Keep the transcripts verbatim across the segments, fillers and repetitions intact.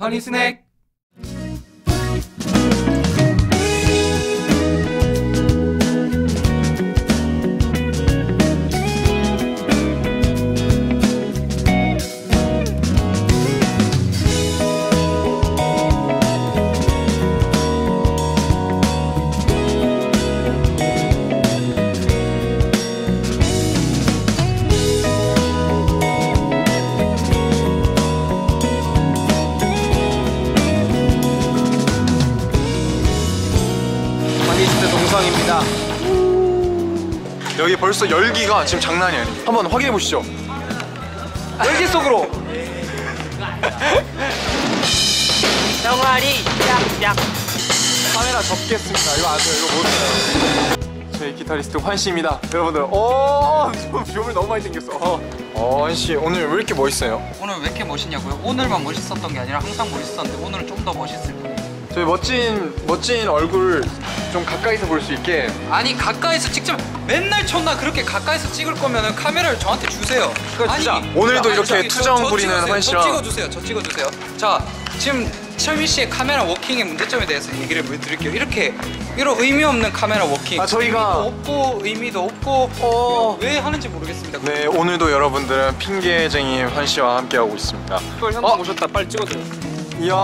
허니스낵. 허니스트 동상입니다. 여기 벌써 열기가 지금 장난이 아니에요. 한번 확인해 보시죠. 열기 속으로. 병아리 약약. 카메라 접겠습니다. 이거 아세요? 이거 모르세요? 저희 기타리스트 환씨입니다. 여러분들, 오, 뷰을 너무 많이 당겼어. 어, 어, 환씨 오늘 왜 이렇게 멋있어요? 오늘 왜 이렇게 멋있냐고요? 오늘만 멋있었던 게 아니라 항상 멋있었는데 오늘은 좀 더 멋있을 거예요. 저희 멋진 멋진 얼굴 좀 가까이서 볼 수 있게. 아니 가까이서 직접 맨날 쳤나 그렇게 가까이서 찍을 거면은 카메라를 저한테 주세요. 아니 오늘도 아니, 이렇게 저기, 투정 저, 저 부리는 찍어주세요. 환씨랑. 저 찍어주세요. 저 찍어주세요. 자 지금 철민 씨의 카메라 워킹의 문제점에 대해서 얘기를 드릴게요. 이렇게 이런 의미 없는 카메라 워킹. 아, 저희가 없고 의미도 없고 어, 왜 하는지 모르겠습니다. 네, 오늘도 여러분들은 핑계쟁이 환씨와 함께하고 있습니다. 이걸 현장 오셨다. 빨리 찍어줘요. 이야,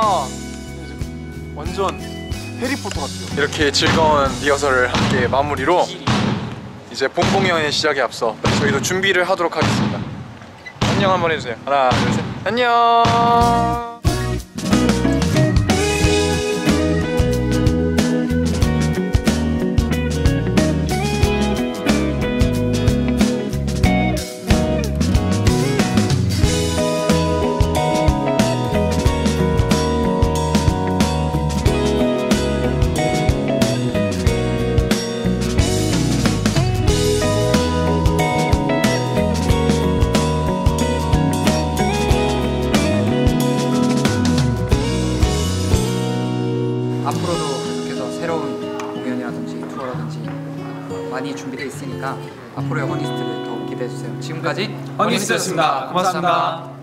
완전 해리포터 같아요. 이렇게 즐거운 리허설을 함께 마무리로 이제 본 공연의 시작에 앞서 저희도 준비를 하도록 하겠습니다. 안녕 한번 해주세요. 하나, 둘, 셋. 안녕. 앞으로도 계속해서 새로운 공연이라든지 투어라든지 많이 준비되어 있으니까 앞으로의 허니스트를 더욱 기대해 주세요. 지금까지 허니스트였습니다. 고맙습니다.